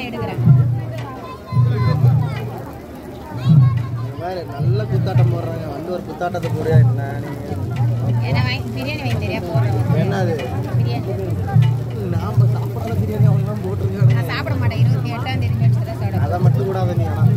எடுக்கிறேன். நல்ல குத்தாட்டம் போடுறாங்க. வந்து ஒரு குத்தாட்டத்தை போறியா என்ன? என்ன பிரியாணி வாங்கி தெரியா போடுறேன். என்னது பிரியாணி? நாம சாப்பிடாத பிரியாணி அவங்க போட்டுருக்காங்க. நான் சாப்பிட மாட்டேன். 28ஆம் தேதி அதை மட்டும் கூடாது நீ.